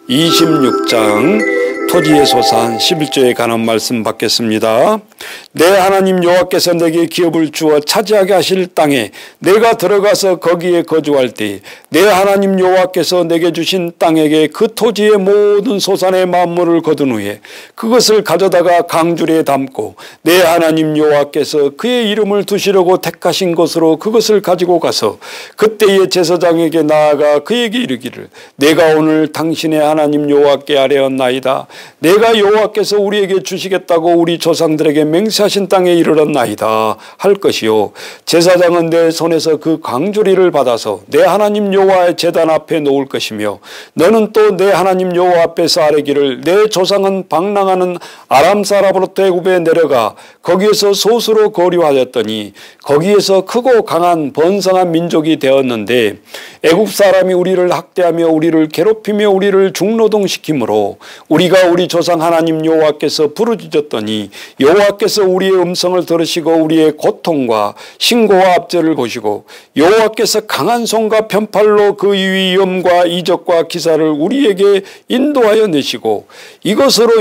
26장 토지의 소산 11조에 관한 말씀 받겠습니다. 내 하나님 여호와께서 내게 기업을 주어 차지하게 하실 땅에 내가 들어가서 거기에 거주할 때 내 하나님 여호와께서 내게 주신 땅에게 그 토지의 모든 소산의 만물을 거둔 후에 그것을 가져다가 강주리에 담고 내 하나님 여호와께서 그의 이름을 두시려고 택하신 곳으로 그것을 가지고 가서 그때의 제사장에게 나아가 그에게 이르기를 내가 오늘 당신의 하나님 여호와께 아뢰었나이다. 내가 여호와께서 우리에게 주시겠다고 우리 조상들에게 맹세하신 땅에 이르렀나이다 할 것이요, 제사장은 내 손에서 그 강주리를 받아서 내 하나님 여호와의 제단 앞에 놓을 것이며 너는 또 내 하나님 여호와 앞에서 아뢰기를 내 조상은 방랑하는 아람 사람으로부터 애굽에 내려가 거기에서 소수로 거류하였더니 거기에서 크고 강한 번성한 민족이 되었는데 애굽 사람이 우리를 학대하며 우리를 괴롭히며 우리를 중노동시키므로 우리가 우리 조상 하나님 여호와께서 부르짖었더니 여호와께서 우리의 음성을 들으시고 우리의 고통과 신고와 압제를 보시고 여호와께서 강한 손과 편팔로 그 위험과 이적과 기사를 우리에게 인도하여 내시고 이것으로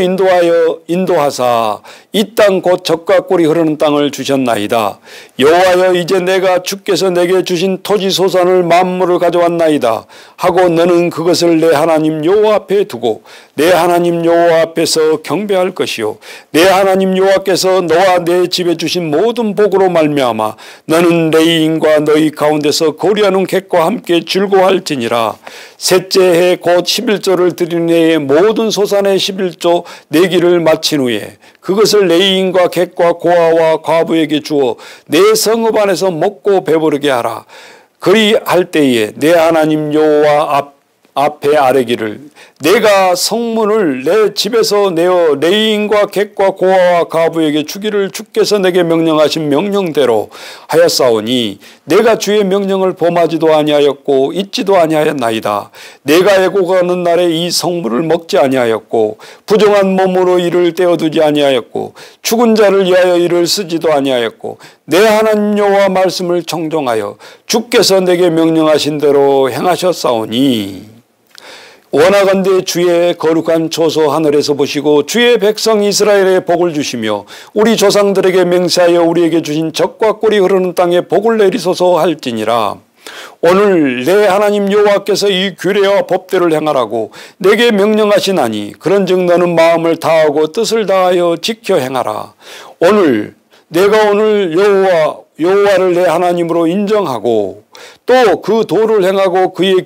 인도하사 이 땅 곧 젖과 꿀이 흐르는 땅을 주셨나이다. 여호와여, 이제 내가 주께서 내게 주신 토지 소산을 만물을 가져왔나이다 하고 너는 그것을 내 하나님 여호와 앞에 두고 내 하나님 여호와 앞에서 경배할 것이요, 내 하나님 여호와께서 너와 내 집에 주신 모든 복으로 말미암아 너는 레위인과 너희 가운데서 거류하는 객과 함께 즐거워할지니라. 셋째 해 곧 11조를 드린 해에 모든 소산의 11조 내기를 마친 후에 그것을 레위인과 객과 고아와 과부에게 주어 내 성읍 안에서 먹고 배부르게 하라. 그리할 때에 내 하나님 여호와 앞에 아뢰기를 내가 성문을 내 집에서 내어 레위인과 객과 고아와 과부에게 주기를 주께서 내게 명령하신 명령대로 하였사오니 내가 주의 명령을 범하지도 아니하였고 잊지도 아니하였나이다. 내가 애고가는 날에 이 성물을 먹지 아니하였고 부정한 몸으로 이를 떼어두지 아니하였고 죽은 자를 위하여 이를 쓰지도 아니하였고 내 하나님 여호와 말씀을 청종하여 주께서 내게 명령하신 대로 행하셨사오니 원하건대 주의 거룩한 초소 하늘에서 보시고 주의 백성 이스라엘에 복을 주시며 우리 조상들에게 맹세하여 우리에게 주신 젖과 꿀이 흐르는 땅에 복을 내리소서 할지니라. 오늘 내 하나님 여호와께서 이 규례와 법대로 행하라고 내게 명령하시나니 그런즉 너는 마음을 다하고 뜻을 다하여 지켜 행하라. 내가 오늘 여호와를 내 하나님으로 인정하고 또 그 도를 행하고 그의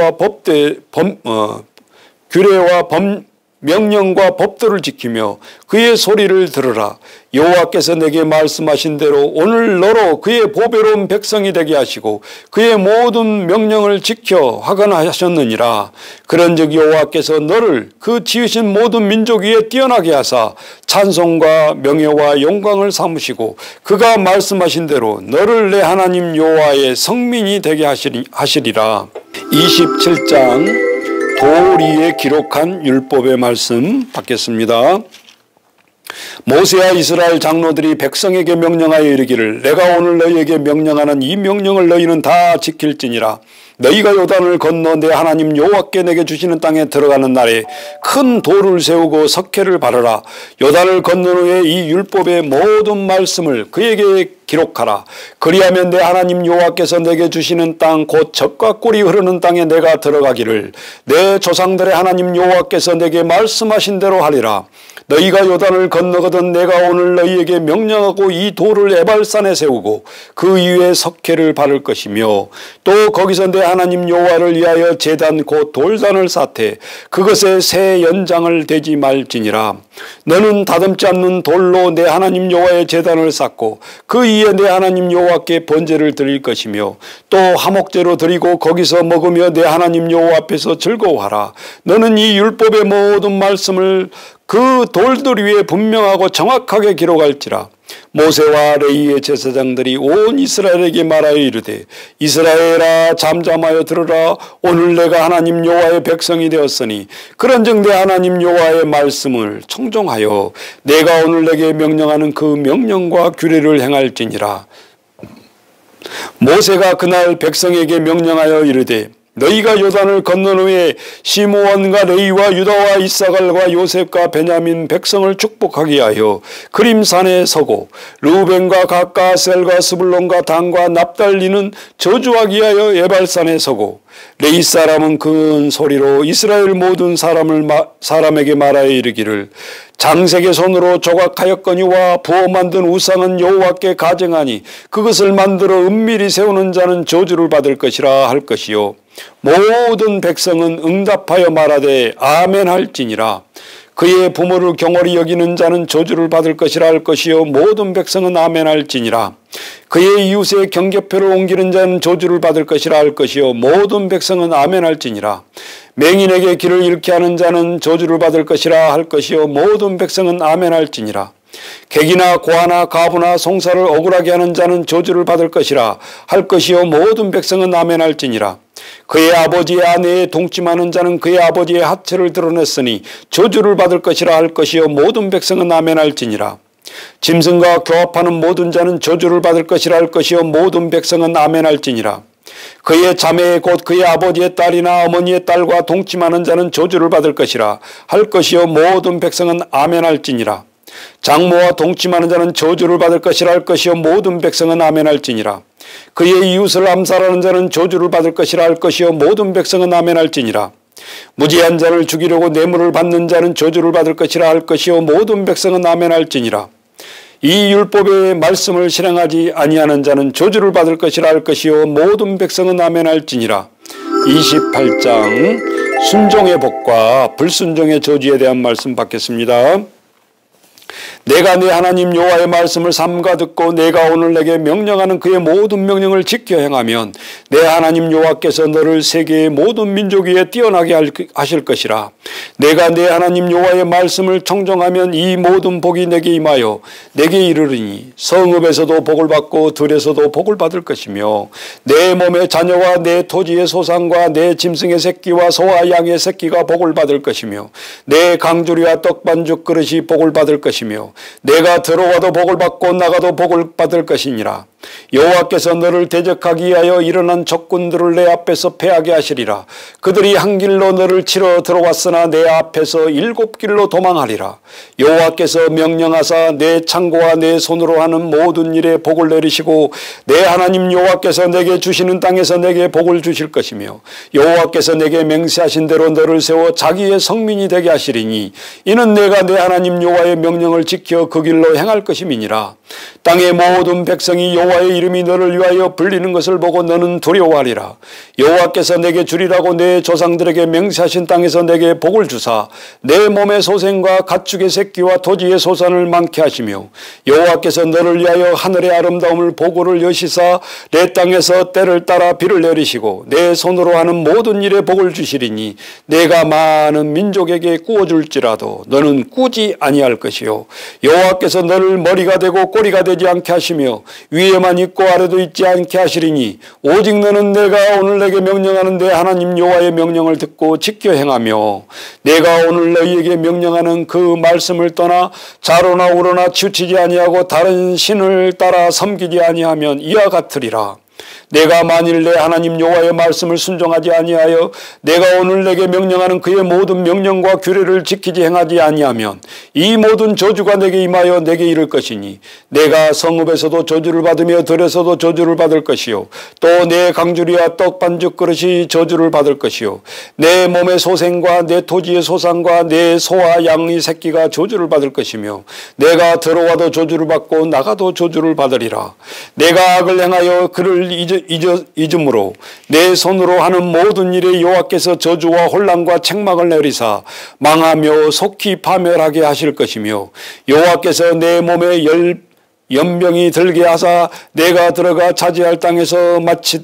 명령과 법도를 지키며 그의 소리를 들으라. 여호와께서 내게 말씀하신 대로 오늘 너로 그의 보배로운 백성이 되게 하시고 그의 모든 명령을 지켜 화관하셨느니라. 그런즉 여호와께서 너를 그 지으신 모든 민족 위에 뛰어나게 하사 찬송과 명예와 영광을 삼으시고 그가 말씀하신 대로 너를 내 하나님 여호와의 성민이 되게 하시리라. 27장 돌 위에 기록한 율법의 말씀 받겠습니다. 모세와 이스라엘 장로들이 백성에게 명령하여 이르기를 내가 오늘 너희에게 명령하는 이 명령을 너희는 다 지킬지니라. 너희가 요단을 건너 내 하나님 여호와께 내게 주시는 땅에 들어가는 날에 큰 돌을 세우고 석회를 바르라. 요단을 건넌 후에 이 율법의 모든 말씀을 그에게 기록하라. 그리하면 내 하나님 여호와께서 내게 주시는 땅 곧 젖과 꿀이 흐르는 땅에 내가 들어가기를 내 조상들의 하나님 여호와께서 내게 말씀하신 대로 하리라. 너희가 요단을 건너거든 내가 오늘 너희에게 명령하고 이 돌을 에발산에 세우고 그 위에 석회를 바를 것이며 또 거기서 내 하나님 여호와를 위하여 제단 곧 돌단을 쌓되 그것에 새 연장을 대지 말지니라. 너는 다듬지 않는 돌로 내 하나님 여호와의 제단을 쌓고 그 위에 내 하나님 여호와께 번제를 드릴 것이며 또 화목제로 드리고 거기서 먹으며 내 하나님 여호와 앞에서 즐거워하라. 너는 이 율법의 모든 말씀을 그 돌들 위에 분명하고 정확하게 기록할지라. 모세와 레위의 제사장들이 온 이스라엘에게 말하여 이르되 이스라엘아 잠잠하여 들으라. 오늘 내가 하나님 여호와의 백성이 되었으니 그런즉 내 하나님 여호와의 말씀을 청종하여 내가 오늘 내게 명령하는 그 명령과 규례를 행할지니라. 모세가 그날 백성에게 명령하여 이르되 너희가 요단을 건넌 후에 시므온과 레위와 유다와 이사갈과 요셉과 베냐민 백성을 축복하게 하여 그림산에 서고 르우벤과 gad과 아셀과 스불론과 단과 납달리는 저주하게 하여 에발산에 서고 레위 사람은 큰 소리로 이스라엘 모든 사람에게 말하여 이르기를 장색의 손으로 조각하였거니와 부어 만든 우상은 여호와께 가증하니 그것을 만들어 은밀히 세우는 자는 저주를 받을 것이라 할 것이요 모든 백성은 응답하여 말하되 아멘 할지니라. 그의 부모를 경홀히 여기는 자는 저주를 받을 것이라 할 것이요 모든 백성은 아멘 할지니라. 그의 이웃의 경계표를 옮기는 자는 저주를 받을 것이라 할 것이요 모든 백성은 아멘 할지니라. 맹인에게 길을 잃게 하는 자는 저주를 받을 것이라 할 것이요 모든 백성은 아멘 할지니라. 객이나 고아나 가부나 송사를 억울하게 하는 자는 저주를 받을 것이라 할 것이요 모든 백성은 아멘 할지니라. 그의 아버지의 아내에 동침하는 자는 그의 아버지의 하체를 드러냈으니 저주를 받을 것이라 할 것이요 모든 백성은 아멘 할지니라. 짐승과 교합하는 모든 자는 저주를 받을 것이라 할 것이요 모든 백성은 아멘 할지니라. 그의 자매 곧 그의 아버지의 딸이나 어머니의 딸과 동침하는 자는 저주를 받을 것이라 할 것이요 모든 백성은 아멘 할지니라. 장모와 동침하는 자는 저주를 받을 것이라 할 것이요 모든 백성은 아멘 할지니라. 그의 이웃을 암살하는 자는 저주를 받을 것이라 할 것이요 모든 백성은 아멘 할지니라. 무지한 자를 죽이려고 뇌물을 받는 자는 저주를 받을 것이라 할 것이요 모든 백성은 아멘 할지니라. 이 율법의 말씀을 실행하지 아니하는 자는 저주를 받을 것이라 할 것이요 모든 백성은 아멘 할지니라. 28장 순종의 복과 불순종의 저주에 대한 말씀 받겠습니다. 내가 내 하나님 여호와의 말씀을 삼가 듣고 내가 오늘 내게 명령하는 그의 모든 명령을 지켜 행하면 내 하나님 여호와께서 너를 세계의 모든 민족 위에 뛰어나게 하실 것이라. 내가 내 하나님 여호와의 말씀을 청정하면 이 모든 복이 내게 임하여 내게 이르리니 성읍에서도 복을 받고 들에서도 복을 받을 것이며 내 몸의 자녀와 내 토지의 소산과 내 짐승의 새끼와 소와 양의 새끼가 복을 받을 것이며 내 강주리와 떡반죽 그릇이 복을 받을 것이며 내가 들어와도 복을 받고 나가도 복을 받을 것이니라. 여호와께서 너를 대적하기 위하여 일어난 적군들을 내 앞에서 패하게 하시리라. 그들이 한 길로 너를 치러 들어왔으나 내 앞에서 7길로 도망하리라. 여호와께서 명령하사 내 창고와 내 손으로 하는 모든 일에 복을 내리시고 내 하나님 여호와께서 내게 주시는 땅에서 내게 복을 주실 것이며 여호와께서 내게 맹세하신 대로 너를 세워 자기의 성민이 되게 하시리니 이는 내가 내 하나님 여호와의 명령을 지켜 그 길로 행할 것임이니라. 땅의 모든 백성이 여호와의 이름이 너를 위하여 불리는 것을 보고 너는 두려워하리라. 여호와께서 내게 주리라고 내 조상들에게 맹세하신 땅에서 내게 복을 주사 내 몸의 소생과 가축의 새끼와 토지의 소산을 많게 하시며 여호와께서 너를 위하여 하늘의 아름다움을 보고를 여시사 내 땅에서 때를 따라 비를 내리시고 내 손으로 하는 모든 일에 복을 주시리니 내가 많은 민족에게 꾸어줄지라도 너는 꾸지 아니할 것이요 여호와께서 너를 머리가 되고 꼬리가 되지 않게 하시며 위에만 있고 아래도 있지 않게 하시리니 오직 너는 내가 오늘 내게 명령하는 내 하나님 여호와의 명령을 듣고 지켜 행하며 내가 오늘 너희에게 명령하는 그 말씀을 떠나 자로나 우로나 치우치지 아니하고 다른 신을 따라 섬기지 아니하면 이와 같으리라. 내가 만일 내 하나님 여호와의 말씀을 순종하지 아니하여 내가 오늘 내게 명령하는 그의 모든 명령과 규례를 지키지 행하지 아니하면 이 모든 저주가 내게 임하여 내게 이를 것이니 내가 성읍에서도 저주를 받으며 들에서도 저주를 받을 것이요 또 내 강주리와 떡 반죽 그릇이 저주를 받을 것이요 내 몸의 소생과 내 토지의 소산과 내 소와 양의 새끼가 저주를 받을 것이며 내가 들어와도 저주를 받고 나가도 저주를 받으리라. 내가 악을 행하여 그를 잊음으로 내 손으로 하는 모든 일에 여호와께서 저주와 혼란과 책망을 내리사 망하며 속히 파멸하게 하실 것이며 여호와께서 내 몸에 연병이 들게 하사 내가 들어가 차지할 땅에서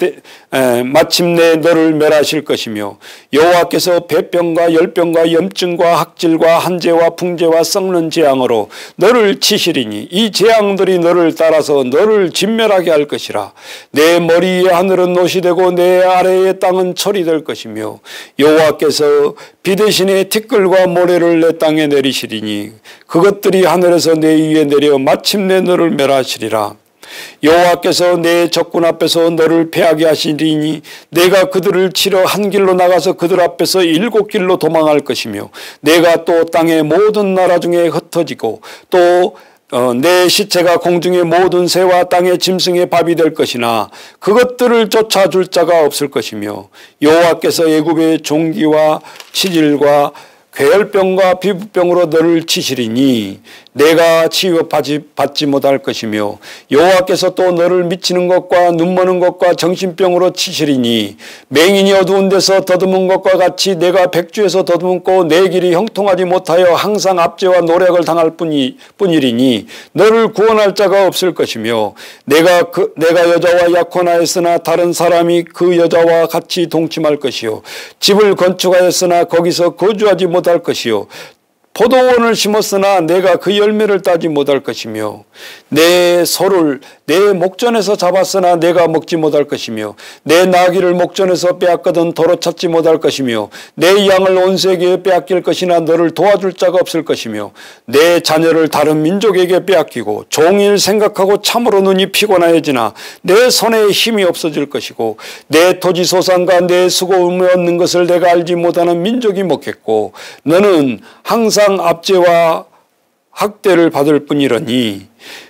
마침내 너를 멸하실 것이며 여호와께서 배병과 열병과 염증과 학질과 한재와 풍재와 썩는 재앙으로 너를 치시리니 이 재앙들이 너를 따라서 너를 진멸하게 할 것이라. 내 머리 위에 하늘은 옷이 되고 내 아래의 땅은 철이 될 것이며 여호와께서 비 대신에 티끌과 모래를 내 땅에 내리시리니 그것들이 하늘에서 내 위에 내려 마침내 너를 멸하시리라. 여호와께서 내 적군 앞에서 너를 패하게 하시리니 내가 그들을 치러 한 길로 나가서 그들 앞에서 7길로 도망할 것이며 내가 또 땅의 모든 나라 중에 흩어지고 또 내 시체가 공중의 모든 새와 땅의 짐승의 밥이 될 것이나 그것들을 쫓아줄 자가 없을 것이며 여호와께서 애굽의 종기와 치질과 괴혈병과 피부병으로 너를 치시리니 내가 치유받지 못할 것이며 여호와께서 또 너를 미치는 것과 눈머는 것과 정신병으로 치시리니 맹인이 어두운 데서 더듬은 것과 같이 내가 백주에서 더듬고 내 길이 형통하지 못하여 항상 압제와 노력을 당할 뿐이리니 너를 구원할 자가 없을 것이며 내가 여자와 약혼하였으나 다른 사람이 그 여자와 같이 동침할 것이요 집을 건축하였으나 거기서 거주하지 못할 것이요 포도원을 심었으나 내가 그 열매를 따지 못할 것이며 내 소를 내 목전에서 잡았으나 내가 먹지 못할 것이며 내 나귀를 목전에서 빼앗거든 도로 찾지 못할 것이며 내 양을 온 세계에 빼앗길 것이나 너를 도와줄 자가 없을 것이며 내 자녀를 다른 민족에게 빼앗기고 종일 생각하고 참으로 눈이 피곤하여지나 내 손에 힘이 없어질 것이고 내 토지 소산과 내 수고음에 얻는 것을 내가 알지 못하는 민족이 먹겠고 너는 항상 압제와 학대를 받을 뿐이러니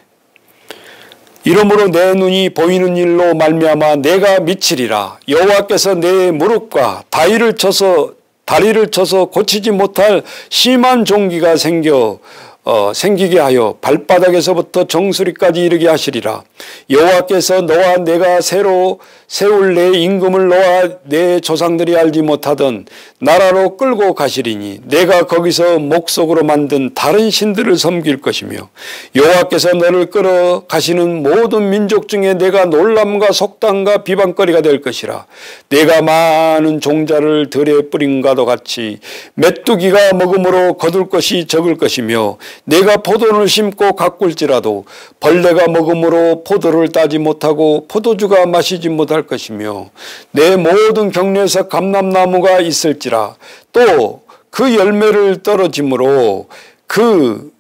이러므로 내 눈이 보이는 일로 말미암아 내가 미치리라. 여호와께서 내 무릎과 다리를 쳐서 고치지 못할 심한 종기가 생기게 하여 발바닥에서부터 정수리까지 이르게 하시리라. 여호와께서 너와 내가 새로 세울 내 임금을 너와 내 조상들이 알지 못하던 나라로 끌고 가시리니 내가 거기서 목석으로 만든 다른 신들을 섬길 것이며 여호와께서 너를 끌어가시는 모든 민족 중에 내가 놀람과 속담과 비방거리가 될 것이라. 내가 많은 종자를 들에 뿌린과도 같이 메뚜기가 먹음으로 거둘 것이 적을 것이며 내가 포도를 심고 가꿀지라도 벌레가 먹음으로 포도를 따지 못하고 포도주가 마시지 못할 것이며 내 모든 경내에서 감람나무가 있을지라. 또 그 열매를 떨어짐으로 그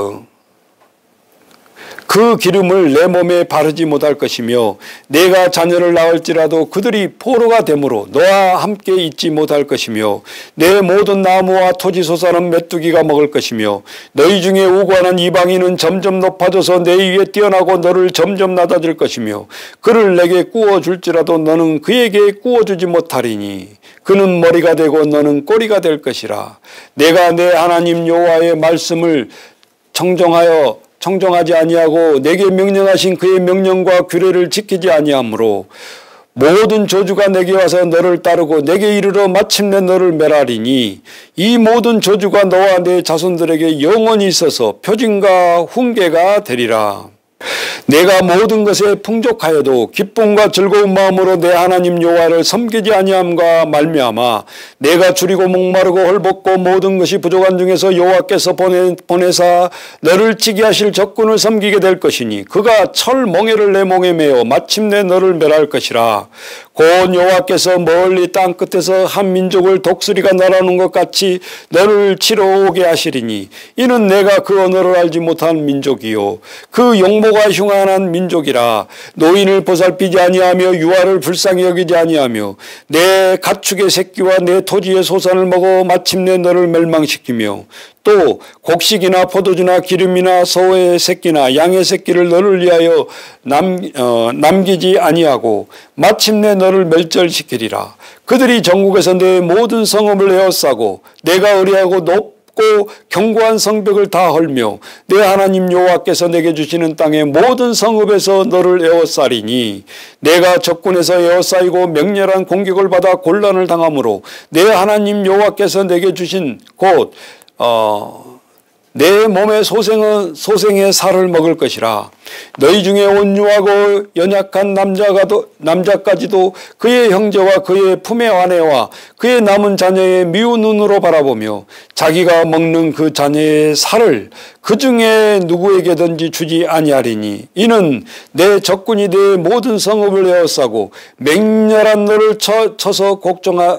기름을 내 몸에 바르지 못할 것이며 내가 자녀를 낳을지라도 그들이 포로가 되므로 너와 함께 있지 못할 것이며 내 모든 나무와 토지 소산은 메뚜기가 먹을 것이며 너희 중에 우고하는 이방인은 점점 높아져서 내 위에 뛰어나고 너를 점점 낮아질 것이며 그를 내게 구워줄지라도 너는 그에게 구워주지 못하리니 그는 머리가 되고 너는 꼬리가 될 것이라. 내가 내 하나님 여호와의 말씀을 청정하지 아니하고 내게 명령하신 그의 명령과 규례를 지키지 아니하므로 모든 저주가 내게 와서 너를 따르고 내게 이르러 마침내 너를 멸하리니 이 모든 저주가 너와 내 자손들에게 영원히 있어서 표징과 훈계가 되리라. 내가 모든 것에 풍족하여도 기쁨과 즐거운 마음으로 내 하나님 여호와를 섬기지 아니함과 말미암아 내가 줄이고 목마르고 헐벗고 모든 것이 부족한 중에서 여호와께서 보내사 너를 치게 하실 적군을 섬기게 될 것이니 그가 철 멍에를 내 목에 매어 마침내 너를 멸할 것이라. 곧 여호와께서 멀리 땅 끝에서 한 민족을 독수리가 날아오는 것 같이 너를 치러 오게 하시리니 이는 내가 그 언어를 알지 못한 민족이요 그 용모가 흉한한 민족이라. 노인을 보살피지 아니하며 유아를 불쌍히 여기지 아니하며 내 가축의 새끼와 내 토지의 소산을 먹어 마침내 너를 멸망시키며 또 곡식이나 포도주나 기름이나 소의 새끼나 양의 새끼를 너를 위하여 남기지 아니하고 마침내 너를 멸절시키리라. 그들이 전국에서 내 모든 성읍을 에워싸고 내가 의리하고 높고 견고한 성벽을 다 헐며 내 하나님 여호와께서 내게 주시는 땅의 모든 성읍에서 너를 에워싸리니 내가 적군에서 에워싸이고 맹렬한 공격을 받아 곤란을 당하므로 내 하나님 여호와께서 내게 주신 곧 내 몸의 소생의 살을 먹을 것이라. 너희 중에 온유하고 연약한 남자까지도 그의 형제와 그의 품의 아내와 그의 남은 자녀의 미운 눈으로 바라보며 자기가 먹는 그 자녀의 살을 그 중에 누구에게든지 주지 아니하리니 이는 내 적군이 내 모든 성읍을 에워싸고 맹렬한 너를 쳐서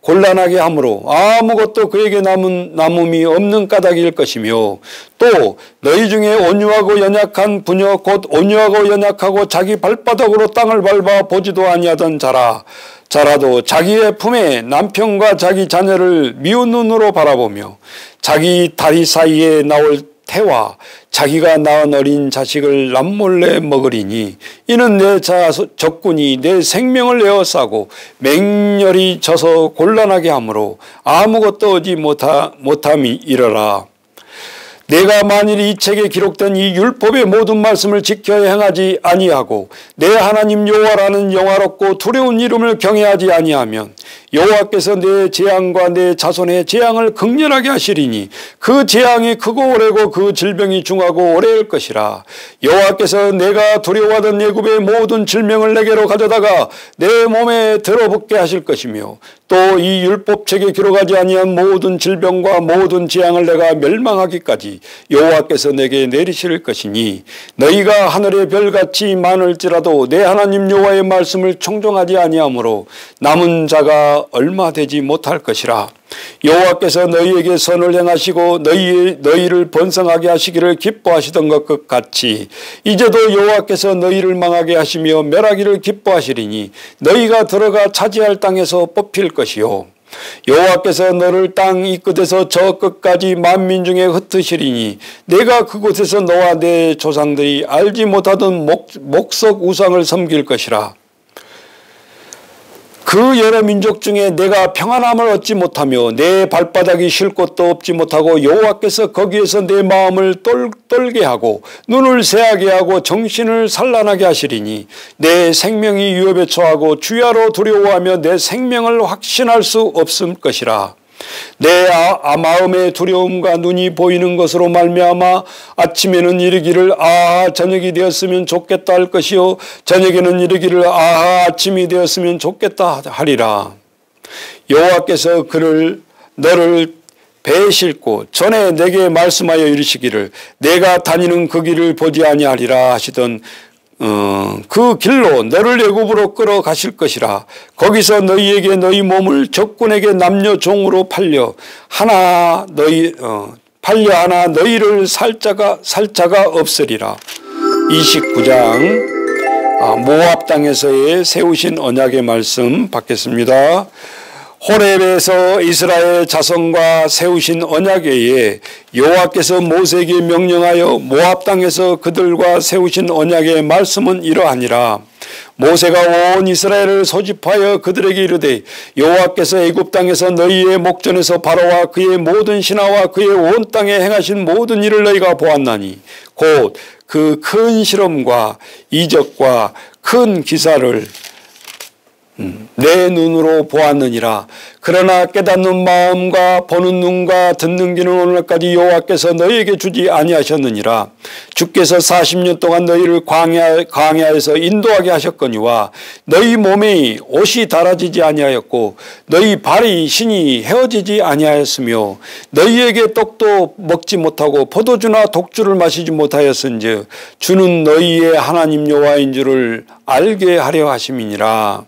곤란하게 하므로 아무것도 그에게 남음이 없는 까닭일 것이며 또 너희 중에 온유하고 연약한 부녀 곧 온유하고 연약하고 자기 발바닥으로 땅을 밟아 보지도 아니하던 자라도 자기의 품에 남편과 자기 자녀를 미운 눈으로 바라보며 자기 다리 사이에 나올 태와 자기가 낳은 어린 자식을 남몰래 먹으리니 이는 내 적군이 내 생명을 에워싸고 맹렬히 져서 곤란하게 하므로 아무것도 얻지 못함이 이르라. 내가 만일 이 책에 기록된 이 율법의 모든 말씀을 지켜 행하지 아니하고 내 하나님 여호와라는 영화롭고 두려운 이름을 경외하지 아니하면 여호와께서 내 재앙과 내 자손의 재앙을 극렬하게 하시리니 그 재앙이 크고 오래고 그 질병이 중하고 오래일 것이라. 여호와께서 내가 두려워하던 애굽의 모든 질병을 내게로 가져다가 내 몸에 들어붙게 하실 것이며 또 이 율법책에 기록하지 아니한 모든 질병과 모든 재앙을 내가 멸망하기까지 여호와께서 내게 내리실 것이니 너희가 하늘의 별같이 많을지라도 내 하나님 여호와의 말씀을 청종하지 아니하므로 남은 자가 얼마 되지 못할 것이라. 여호와께서 너희에게 선을 행하시고 너희를 번성하게 하시기를 기뻐하시던 것 같이 이제도 여호와께서 너희를 망하게 하시며 멸하기를 기뻐하시리니 너희가 들어가 차지할 땅에서 뽑힐 것이요 여호와께서 너를 땅 이 끝에서 저 끝까지 만민 중에 흩으시리니 내가 그곳에서 너와 내 조상들이 알지 못하던 목석 우상을 섬길 것이라. 그 여러 민족 중에 내가 평안함을 얻지 못하며 내 발바닥이 쉴 곳도 없지 못하고 여호와께서 거기에서 내 마음을 떨게 하고 눈을 새하게 하고 정신을 산란하게 하시리니 내 생명이 위협에 처하고 주야로 두려워하며 내 생명을 확신할 수 없을 것이라. 내 마음의 두려움과 눈이 보이는 것으로 말미암아 아침에는 이르기를 아하 저녁이 되었으면 좋겠다 할 것이요 저녁에는 이르기를 아하 아침이 되었으면 좋겠다 하리라. 여호와께서 너를 배에 싣고 전에 내게 말씀하여 이르시기를 내가 다니는 그 길을 보지 아니하리라 하시던 그 길로 너를 애굽으로 끌어가실 것이라. 거기서 너희에게 너희 몸을 적군에게 남녀 종으로 팔려 하나 너희를 살 자가 없으리라. 29장 모압 땅에서의 세우신 언약의 말씀 받겠습니다. 호렙에서 이스라엘 자손과 세우신 언약에 여호와께서 모세에게 명령하여 모압 땅에서 그들과 세우신 언약의 말씀은 이러하니라. 모세가 온 이스라엘을 소집하여 그들에게 이르되 여호와께서 애굽 땅에서 너희의 목전에서 바로와 그의 모든 신하와 그의 온 땅에 행하신 모든 일을 너희가 보았나니 곧 그 큰 실험과 이적과 큰 기사를 내 눈으로 보았느니라. 그러나 깨닫는 마음과 보는 눈과 듣는 귀는 오늘까지 여호와께서 너희에게 주지 아니하셨느니라. 주께서 40년 동안 너희를 광야에서 인도하게 하셨거니와 너희 몸에 옷이 닳아지지 아니하였고 너희 발이 신이 헤어지지 아니하였으며 너희에게 떡도 먹지 못하고 포도주나 독주를 마시지 못하였은즉 주는 너희의 하나님 여호와인 줄을 알게 하려 하심이니라.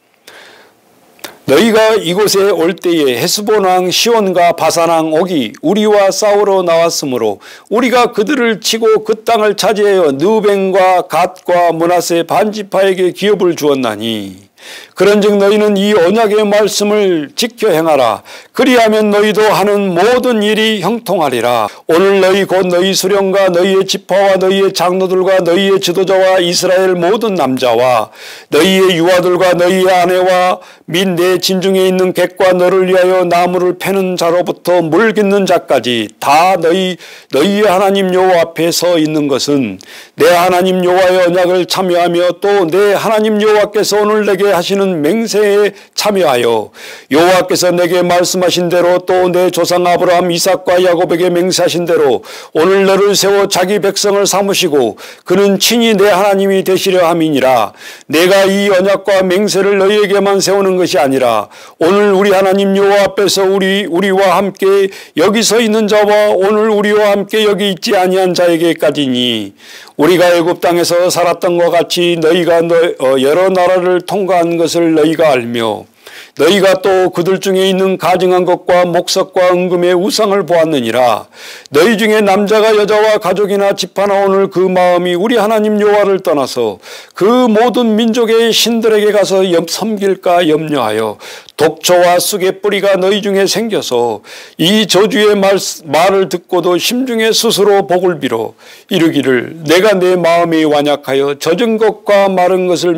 너희가 이곳에 올 때에 헤스본 왕 시온과 바산 왕 옥이 우리와 싸우러 나왔으므로 우리가 그들을 치고 그 땅을 차지하여 느벤과 갓과 므낫세 반지파에게 기업을 주었나니 그런즉 너희는 이 언약의 말씀을 지켜 행하라. 그리하면 너희도 하는 모든 일이 형통하리라. 오늘 너희 곧 너희 수령과 너희의 지파와 너희의 장로들과 너희의 지도자와 이스라엘 모든 남자와 너희의 유아들과 너희의 아내와 및 내 진중에 있는 객과 너를 위하여 나무를 패는 자로부터 물 깃는 자까지 다 너희의 하나님 여호와 앞에 서 있는 것은 내 하나님 여호와의 언약을 참여하며 또 내 하나님 여호와께서 오늘 내게 하시는 맹세에 참여하여 여호와께서 내게 말씀하신 대로 또 내 조상 아브라함 이삭과 야곱에게 맹세하신 대로 오늘 너를 세워 자기 백성을 삼으시고 그는 친히 내 하나님이 되시려 함이니라. 내가 이 언약과 맹세를 너희에게만 세우는 것이 아니라 오늘 우리 하나님 여호와 앞에서 우리와 함께 여기 서 있는 자와 오늘 우리와 함께 여기 있지 아니한 자에게까지니 우리가 애굽 땅에서 살았던 것 같이 너희가 여러 나라를 통과한 것을 너희가 알며 너희가 또 그들 중에 있는 가증한 것과 목석과 은금의 우상을 보았느니라. 너희 중에 남자가 여자와 가족이나 집 하나 오늘 그 마음이 우리 하나님 여호와를 떠나서 그 모든 민족의 신들에게 가서 섬길까 염려하여 독초와 쑥의 뿌리가 너희 중에 생겨서 이 저주의 말을 듣고도 심중에 스스로 복을 빌어 이르기를 내가 내 마음이 완약하여 젖은 것과 마른 것을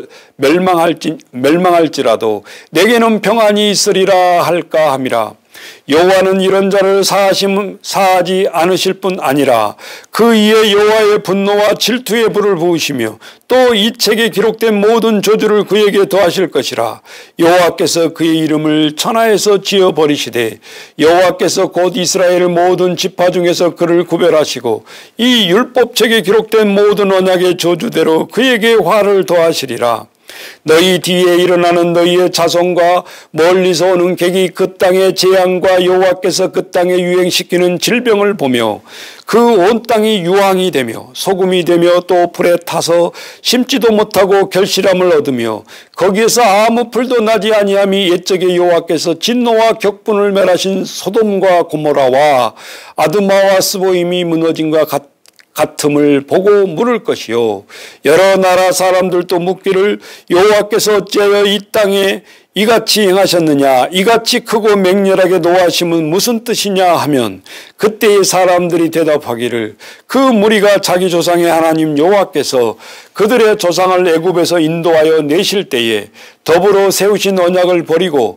멸망할지라도 내게는 평안이 있으리라 할까 함이라. 여호와는 이런 자를 사하지 않으실 뿐 아니라 그 이에 여호와의 분노와 질투의 불을 부으시며 또 이 책에 기록된 모든 저주를 그에게 더하실 것이라. 여호와께서 그의 이름을 천하에서 지어버리시되 여호와께서 곧 이스라엘 모든 지파 중에서 그를 구별하시고 이 율법책에 기록된 모든 언약의 저주대로 그에게 화를 더하시리라. 너희 뒤에 일어나는 너희의 자손과 멀리서 오는 객이 그 땅의 재앙과 여호와께서 그 땅에 유행시키는 질병을 보며 그 온 땅이 유황이 되며 소금이 되며 또 불에 타서 심지도 못하고 결실함을 얻으며 거기에서 아무 풀도 나지 아니함이 옛적에 여호와께서 진노와 격분을 멸하신 소돔과 고모라와 아드마와 스보임이 무너짐과 같음을 보고 물을 것이요 여러 나라 사람들도 묻기를 여호와께서 어찌하여 이 땅에 이같이 행하셨느냐 이같이 크고 맹렬하게 노하심은 무슨 뜻이냐 하면 그때의 사람들이 대답하기를 그 무리가 자기 조상의 하나님 여호와께서 그들의 조상을 애굽에서 인도하여 내실 때에 더불어 세우신 언약을 버리고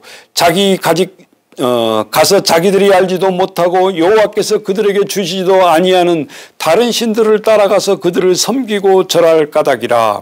가서 자기들이 알지도 못하고 여호와께서 그들에게 주시지도 아니하는 다른 신들을 따라가서 그들을 섬기고 절할 까닭이라.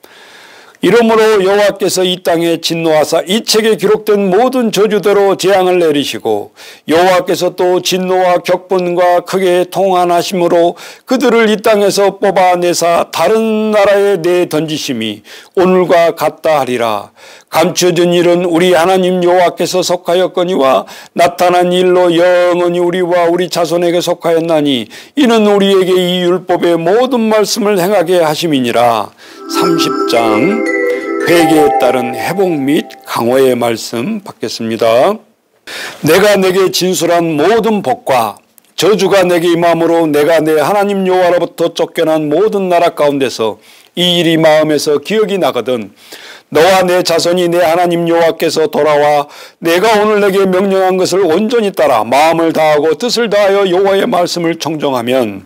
이러므로 여호와께서 이 땅에 진노하사 이 책에 기록된 모든 저주대로 재앙을 내리시고 여호와께서 또 진노와 격분과 크게 통한하심으로 그들을 이 땅에서 뽑아내사 다른 나라에 내던지심이 오늘과 같다 하리라. 감춰진 일은 우리 하나님 여호와께서 속하였거니와 나타난 일로 영원히 우리와 우리 자손에게 속하였나니 이는 우리에게 이 율법의 모든 말씀을 행하게 하심이니라. 30장 회개에 따른 회복 및 강화의 말씀 받겠습니다. 내가 내게 진술한 모든 복과 저주가 내게 임함으로 내가 내 하나님 여호와로부터 쫓겨난 모든 나라 가운데서 이 일이 마음에서 기억이 나거든 너와 내 자손이 내 하나님 여호와께서 돌아와 내가 오늘 내게 명령한 것을 온전히 따라 마음을 다하고 뜻을 다하여 여호와의 말씀을 청정하면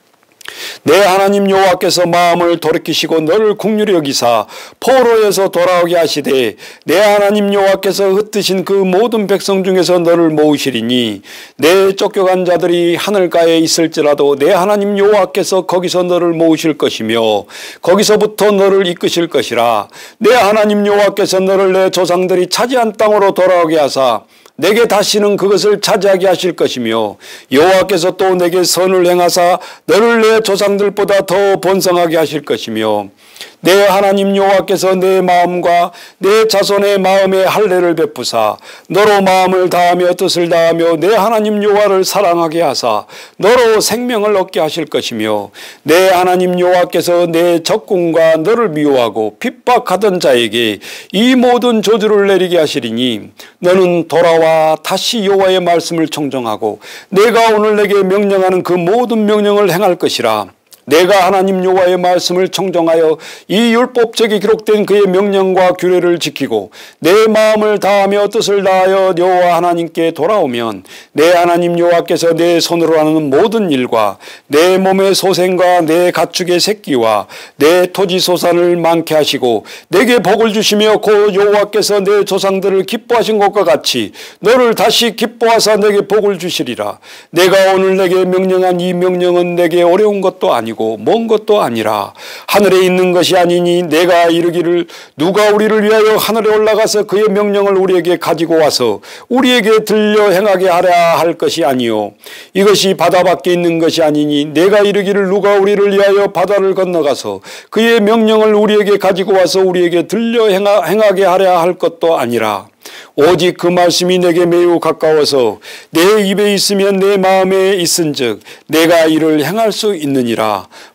내 하나님 여호와께서 마음을 돌이키시고 너를 긍휼히 여기사 포로에서 돌아오게 하시되 내 하나님 여호와께서 흩으신 그 모든 백성 중에서 너를 모으시리니 내 쫓겨간 자들이 하늘가에 있을지라도 내 하나님 여호와께서 거기서 너를 모으실 것이며 거기서부터 너를 이끄실 것이라. 내 하나님 여호와께서 너를 내 조상들이 차지한 땅으로 돌아오게 하사 내게 다시는 그것을 차지하게 하실 것이며 여호와께서 또 내게 선을 행하사 너를 내 조상들보다 더 번성하게 하실 것이며 내 하나님 여호와께서 내 마음과 내 자손의 마음에 할례를 베푸사 너로 마음을 다하며 뜻을 다하며 내 하나님 여호와를 사랑하게 하사 너로 생명을 얻게 하실 것이며 내 하나님 여호와께서 내 적군과 너를 미워하고 핍박하던 자에게 이 모든 저주를 내리게 하시리니 너는 돌아와 다시 여호와의 말씀을 청정하고 내가 오늘 내게 명령하는 그 모든 명령을 행할 것이라. 내가 하나님 여호와의 말씀을 청정하여 이 율법책에 기록된 그의 명령과 규례를 지키고 내 마음을 다하며 뜻을 다하여 여호와 하나님께 돌아오면 내 하나님 여호와께서 내 손으로 하는 모든 일과 내 몸의 소생과 내 가축의 새끼와 내 토지 소산을 많게 하시고 내게 복을 주시며 곧 여호와께서 내 조상들을 기뻐하신 것과 같이 너를 다시 기뻐하사 내게 복을 주시리라. 내가 오늘 내게 명령한 이 명령은 내게 어려운 것도 아니고 먼 것도 아니라 하늘에 있는 것이 아니니 내가 이르기를 누가 우리를 위하여 하늘에 올라가서 그의 명령을 우리에게 가지고 와서 우리에게 들려 행하게 하랴 할 것이 아니요 이것이 바다 밖에 있는 것이 아니니 내가 이르기를 누가 우리를 위하여 바다를 건너가서 그의 명령을 우리에게 가지고 와서 우리에게 들려 행하게 하랴 할 것도 아니라 오직 그 말씀이 내게 매우 가까워서 내 입에 있으면 내 마음에 있은즉 내가 이를 행할 수 있느니라.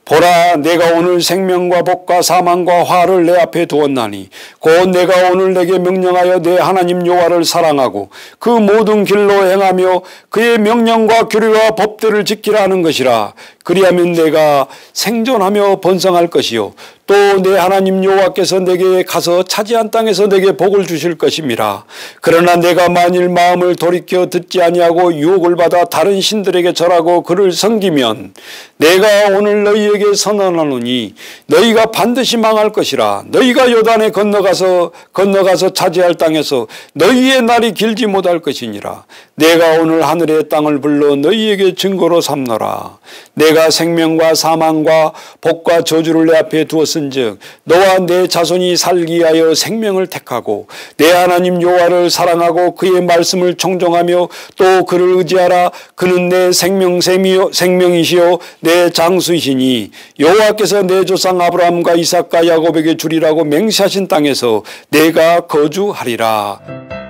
보라, 내가 오늘 생명과 복과 사망과 화를 내 앞에 두었나니 곧 내가 오늘 내게 명령하여 내 하나님 여호와를 사랑하고 그 모든 길로 행하며 그의 명령과 규례와 법들을 지키라 하는 것이라. 그리하면 내가 생존하며 번성할 것이요 또 내 하나님 여호와께서 내게 가서 차지한 땅에서 내게 복을 주실 것임이라. 그러나 내가 만일 마음을 돌이켜 듣지 아니하고 유혹을 받아 다른 신들에게 절하고 그를 섬기면 내가 오늘 너희에게 선언하노니 너희가 반드시 망할 것이라. 너희가 요단에 건너가서 차지할 땅에서 너희의 날이 길지 못할 것이니라. 내가 오늘 하늘의 땅을 불러 너희에게 증거로 삼노라. 내가 생명과 사망과 복과 저주를 내 앞에 두었은즉 너와 내 자손이 살기 위하여 생명을 택하고 내 하나님 여호와를 사랑하고 그의 말씀을 청종하며 또 그를 의지하라. 그는 내 생명이시요 내 장수이시니 여호와께서 내 조상 아브라함과 이삭과 야곱에게 주리라고 맹세하신 땅에서 내가 거주하리라.